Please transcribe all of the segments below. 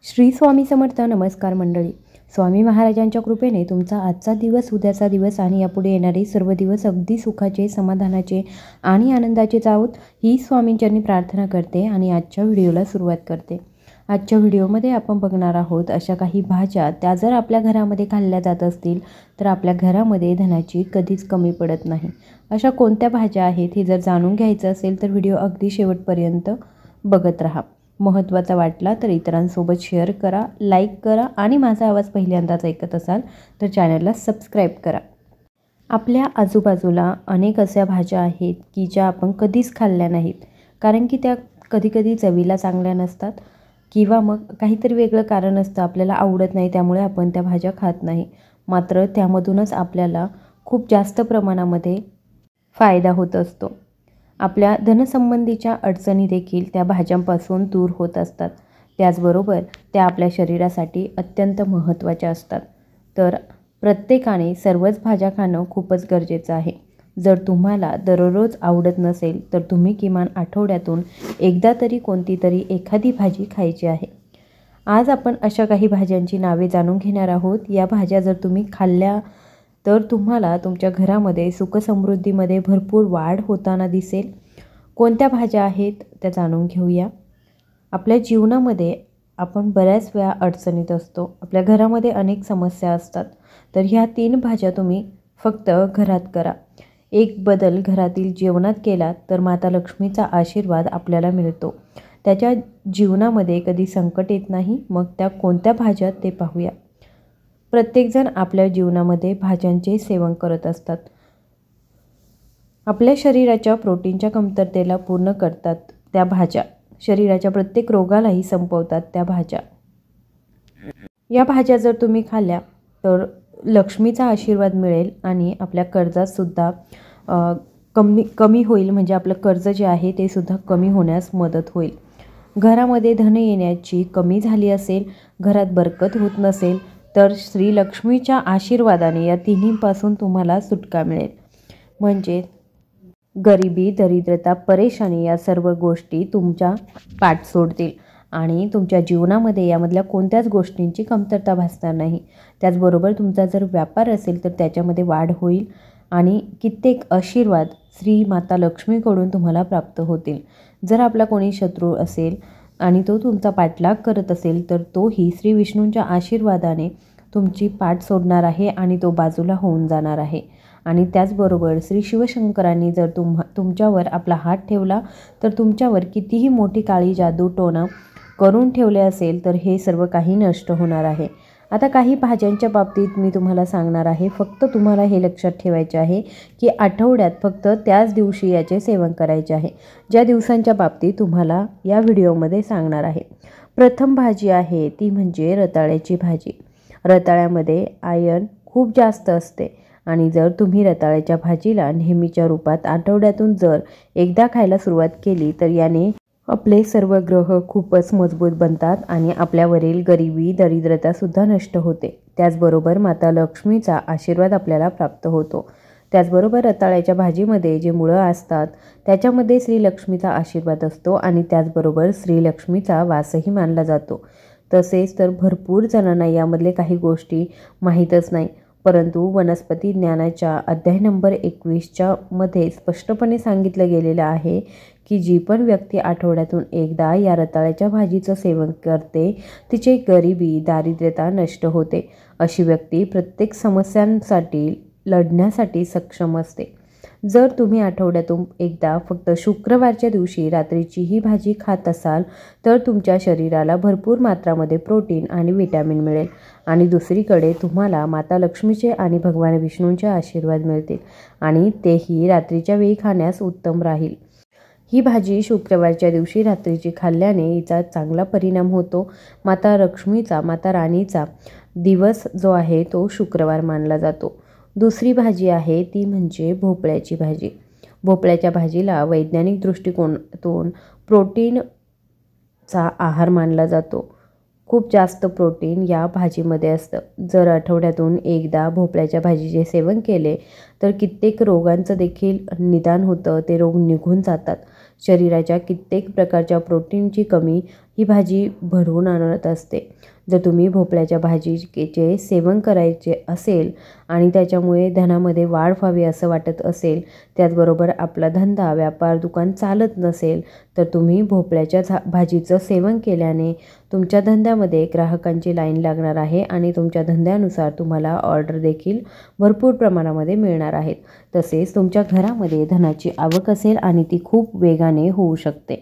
श्री स्वामी समर्थ. नमस्कार मंडळी. स्वामी महाराजांच्या कृपेने तुमचा आजचा दिवस, उद्याचा दिवस आणि यापुढे येणारे सर्व दिवस अगदी सुखाचे, समाधानाचे आणि आनंदाचे जावोत ही स्वामींचरणी प्रार्थना करते आणि आजच्या व्हिडिओला सुरुवात करते. आजच्या व्हिडिओमध्ये आपण बघणार आहोत अशा काही भाज्या, त्या जर आपल्या घरामध्ये खाल्ल्या जात असतील तर आपल्या घरामध्ये धनाची कधीच कमी पडत नाही. अशा कोणत्या भाज्या आहेत हे जर जाणून घ्यायचं असेल तर व्हिडिओ अगदी शेवटपर्यंत बघत राहा. महत्त्वाचा वाटला तर इतरांसोबत शेअर करा, लाईक करा आणि माझा आवाज पहिल्यांदाच ऐकत असाल तर चॅनलला सबस्क्राईब करा. आपल्या आजूबाजूला अनेक अशा भाज्या आहेत की ज्या आपण कधीच खाल्ल्या नाहीत, कारण की त्या कधीकधी चवीला चांगल्या नसतात किंवा मग काहीतरी वेगळं कारण असतं, आपल्याला आवडत नाही त्यामुळे आपण त्या भाज्या खात नाही. मात्र त्यामधूनच आपल्याला खूप जास्त प्रमाणामध्ये फायदा होत असतो. आपल्या धनसंबंधीच्या अडचणी देखील त्या भाज्यांपासून दूर होत असतात. त्याचबरोबर त्या आपल्या शरीरासाठी अत्यंत महत्त्वाच्या असतात. तर प्रत्येकाने सर्वच भाज्या खाणं खूपच गरजेचं आहे. जर तुम्हाला दररोज आवडत नसेल तर तुम्ही किमान आठवड्यातून एकदा तरी कोणती तरी एखादी भाजी खायची आहे. आज आपण अशा काही भाज्यांची नावे जाणून घेणार आहोत. या भाज्या जर तुम्ही खाल्ल्या तर तुम्हाला तुमच्या घरामध्ये सुखसमृद्धीमध्ये भरपूर वाढ होताना दिसेल. कोणत्या भाज्या आहेत त्या जाणून घेऊया. आपल्या जीवनामध्ये आपण बऱ्याच वेळा अडचणीत असतो, आपल्या घरामध्ये अनेक समस्या असतात. तर ह्या 3 भाज्या तुम्ही फक्त घरात करा. एक बदल घरातील जेवणात केला तर माता लक्ष्मीचा आशीर्वाद आपल्याला मिळतो. त्याच्या जीवनामध्ये कधी संकट येत नाही. मग त्या कोणत्या भाज्या ते पाहूया. प्रत्येकजण आपल्या जीवनामध्ये भाज्यांचे सेवन करत असतात. आपल्या शरीराच्या प्रोटीनच्या कमतरतेला पूर्ण करतात त्या भाज्या. शरीराच्या प्रत्येक रोगालाही संपवतात त्या भाज्या. या भाज्या जर तुम्ही खाल्ल्या तर लक्ष्मीचा आशीर्वाद मिळेल आणि आपल्या कर्जातसुद्धा कमी होईल. म्हणजे आपलं कर्ज जे आहे ते सुद्धा कमी होण्यास मदत होईल. घरामध्ये धन येण्याची कमी झाली असेल, घरात बरकत होत नसेल तर श्री लक्ष्मीच्या आशीर्वादाने या तिन्हीपासून तुम्हाला सुटका मिळेल. म्हणजे गरिबी, दरिद्रता, परेशानी या सर्व गोष्टी तुमच्या पाठ सोडतील आणि तुमच्या जीवनामध्ये यामधल्या कोणत्याच गोष्टींची कमतरता भासणार नाही. त्याचबरोबर तुमचा जर व्यापार असेल तर त्याच्यामध्ये वाढ होईल आणि कित्येक आशीर्वाद श्री माता लक्ष्मीकडून तुम्हाला प्राप्त होतील. जर आपला कोणी शत्रू असेल आणि तो तुमचा पाठलाग करत असेल तर तोही श्री विष्णूंच्या आशीर्वादाने तुमची पाठ सोडणार आहे आणि तो बाजूला होऊन जाणार आहे. आणि त्याचबरोबर श्री शिवशंकरांनी जर तुमच्यावर आपला हात ठेवला तर तुमच्यावर कितीही मोठी काळी जादू टोना करून ठेवले असेल तर हे सर्व काही नष्ट होणार आहे. आता काही भाज्यांच्या बाबतीत मी तुम्हाला सांगणार आहे. फक्त तुम्हाला हे लक्षात ठेवायचे आहे की आठवड्यात फक्त त्याच दिवशी याचे सेवन करायचे आहे, ज्या दिवसांच्या बाबतीत तुम्हाला या व्हिडिओमध्ये सांगणार आहे. प्रथम भाजी आहे ती म्हणजे रताळ्याची भाजी. रताळ्यामध्ये आयर्न खूप जास्त असते आणि जर तुम्ही रताळ्याच्या भाजीला नेहमीच्या रूपात आठवड्यातून जर एकदा खायला सुरुवात केली तर याने आपले सर्व ग्रह खूपच मजबूत बनतात आणि आपल्यावरील गरिबी, दरिद्रतासुद्धा नष्ट होते. त्याचबरोबर माता लक्ष्मीचा आशीर्वाद आपल्याला प्राप्त होतो. त्याचबरोबर रताळ्याच्या भाजीमध्ये जे मुळं असतात त्याच्यामध्ये श्री लक्ष्मीचा आशीर्वाद असतो आणि त्याचबरोबर श्री लक्ष्मीचा वासही मानला जातो. तसेच तर भरपूर जणांना यामधले काही गोष्टी माहीतच नाही, परंतु वनस्पती ज्ञानाच्या अध्याय नंबर 21च्या मध्ये स्पष्टपणे सांगितलं गेलेलं आहे की जी पण व्यक्ती आठवड्यातून एकदा या रताळ्याच्या भाजीचं सेवन करते तिचे गरिबी, दारिद्र्यता नष्ट होते. अशी व्यक्ती प्रत्येक समस्यांसाठी लढण्यासाठी सक्षम असते. जर तुम्ही आठवड्यातून एकदा फक्त शुक्रवारच्या दिवशी रात्रीची ही भाजी खात असाल तर तुमच्या शरीराला भरपूर मात्रामध्ये प्रोटीन आणि विटॅमिन मिळेल आणि दुसरीकडे तुम्हाला माता लक्ष्मीचे आणि भगवान विष्णूंचे आशीर्वाद मिळतील आणि तेही रात्रीच्या वेळी खाण्यास उत्तम राहील. ही भाजी शुक्रवारच्या दिवशी रात्रीची खाल्ल्याने हिचा चांगला परिणाम होतो. माता लक्ष्मीचा, माता राणीचा दिवस जो आहे तो शुक्रवार मानला जातो. दुसरी भाजी आहे ती म्हणजे भोपळ्याची भाजी. भोपळ्याच्या भाजीला वैज्ञानिक दृष्टिकोनातून प्रोटीनचा आहार मानला जातो. खूप जास्त प्रोटीन या भाजीमध्ये असतं. जर आठवड्यातून एकदा भोपळ्याच्या भाजीचे सेवन केले तर कित्येक रोगांचं देखील निदान होतं, ते रोग निघून जातात. शरीराच्या कित्येक प्रकारच्या प्रोटीनची कमी ही भाजी भरवून आणत असते. जर तुम्ही भोपळ्याच्या भाजीचे सेवन करायचे असेल आणि त्याच्यामुळे धनामध्ये वाढ व्हावी असं वाटत असेल, त्याचबरोबर आपला धंदा व्यापार दुकान चालत नसेल, तर तुम्ही भोपळ्याच्या भाजीचं सेवन केल्याने तुमच्या धंद्यामध्ये ग्राहकांची लाईन लागणार आहे आणि तुमच्या धंद्यानुसार तुम्हाला ऑर्डर देखील भरपूर प्रमाणामध्ये मिळणार आहेत. तसेच तुमच्या घरामध्ये धनाची आवक असेल आणि ती खूप वेगाने होऊ शकते.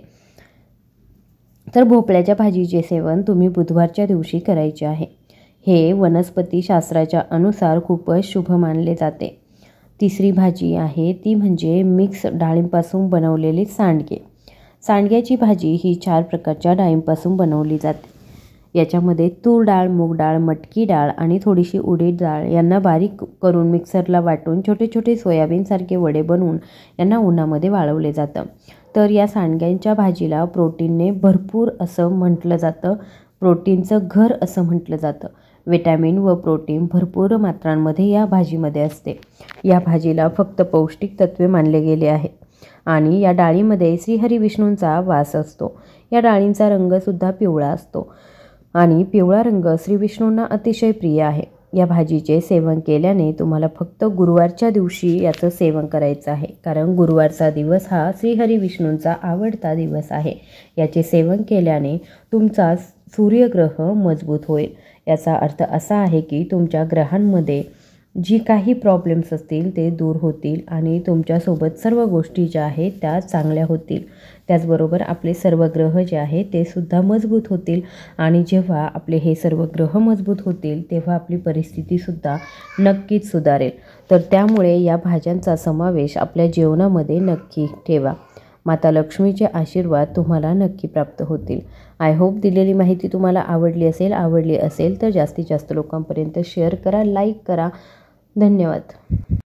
तर भोपळ्याच्या भाजीचे सेवन तुम्ही बुधवारच्या दिवशी करायचे आहे. हे वनस्पतीशास्त्राच्या अनुसार खूपच शुभ मानले जाते. तिसरी भाजी आहे ती म्हणजे मिक्स डाळींपासून बनवलेले सांडगे. सांडग्याची भाजी ही 4 प्रकारच्या डाळींपासून बनवली जाते. याच्यामध्ये तूर डाळ, मूग डाळ, मटकी डाळ आणि थोडीशी उडीद डाळ यांना बारीक करून मिक्सरला वाटून छोटे छोटे सोयाबीनसारखे वडे बनवून यांना उन्हामध्ये वाळवले जातं. तर या सांडग्यांच्या भाजीला प्रोटीनने भरपूर असं म्हटलं जातं. प्रोटीनचं घर असं म्हटलं जातं. विटॅमिन व प्रोटीन भरपूर मात्रांमध्ये या भाजीमध्ये असते. या भाजीला फक्त पौष्टिक तत्वे मानले गेले आहे आणि या डाळीमध्ये श्रीहरी विष्णूंचा वास असतो. या डाळींचा रंगसुद्धा पिवळा असतो आणि पिवळा रंग श्री विष्णूंना अतिशय प्रिय आहे. या भाजीचे सेवन केल्याने तुम्हाला फक्त गुरुवारच्या दिवशी याचं सेवन करायचं आहे, कारण गुरुवारचा दिवस हा श्रीहरी विष्णूंचा आवडता दिवस आहे. याचे सेवन केल्याने तुमचा सूर्यग्रह मजबूत होईल. याचा अर्थ असा आहे की तुमच्या ग्रहांमध्ये जी काही प्रॉब्लेम्स असतील ते दूर होतील आणि तुमच्यासोबत सर्व गोष्टी ज्या आहेत त्या चांगल्या होतील. त्याचबरोबर आपले सर्व ग्रह जे आहेत ते सुद्धा मजबूत होतील आणि जेव्हा आपले हे सर्व ग्रह मजबूत होतील तेव्हा आपली परिस्थितीसुद्धा नक्कीच सुधारेल. तर त्यामुळे या भाज्यांचा समावेश आपल्या जेवणामध्ये नक्की ठेवा. माता लक्ष्मीचे आशीर्वाद तुम्हाला नक्की प्राप्त होतील. आय होप दिलेली माहिती तुम्हाला आवडली असेल तर जास्तीत जास्त लोकांपर्यंत शेअर करा, लाईक करा. धन्यवाद.